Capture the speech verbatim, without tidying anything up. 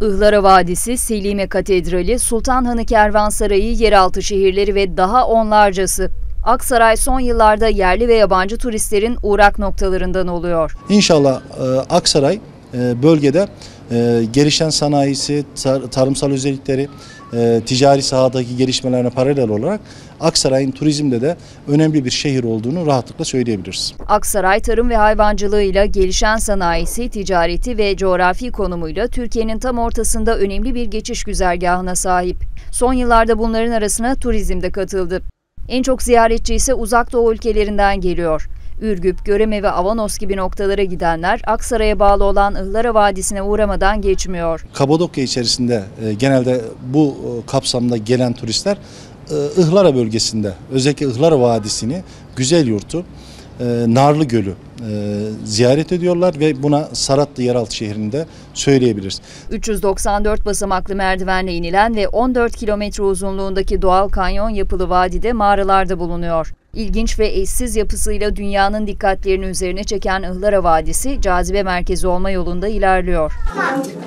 Ihlara Vadisi, Selime Katedrali, Sultanhanı Kervansarayı, yeraltı şehirleri ve daha onlarcası. Aksaray son yıllarda yerli ve yabancı turistlerin uğrak noktalarından oluyor. İnşallah e, Aksaray e, bölgede e, gelişen sanayisi, tar tarımsal özellikleri, e, ticari sahadaki gelişmelerine paralel olarak Aksaray'ın turizmde de önemli bir şehir olduğunu rahatlıkla söyleyebiliriz. Aksaray tarım ve hayvancılığıyla, gelişen sanayisi, ticareti ve coğrafi konumuyla Türkiye'nin tam ortasında önemli bir geçiş güzergahına sahip. Son yıllarda bunların arasına turizm de katıldı. En çok ziyaretçi ise Uzak Doğu ülkelerinden geliyor. Ürgüp, Göreme ve Avanos gibi noktalara gidenler Aksaray'a bağlı olan Ihlara Vadisi'ne uğramadan geçmiyor. Kapadokya içerisinde e, genelde bu e, kapsamda gelen turistler e, Ihlara bölgesinde, özellikle Ihlara Vadisi'ni, Güzelyurt'u, e, Narlı Gölü e, ziyaret ediyorlar ve buna Saratlı yeraltı şehrinde söyleyebiliriz. üç yüz doksan dört basamaklı merdivenle inilen ve on dört kilometre uzunluğundaki doğal kanyon yapılı vadide mağaralarda bulunuyor. İlginç ve eşsiz yapısıyla dünyanın dikkatlerini üzerine çeken Ihlara Vadisi, cazibe merkezi olma yolunda ilerliyor.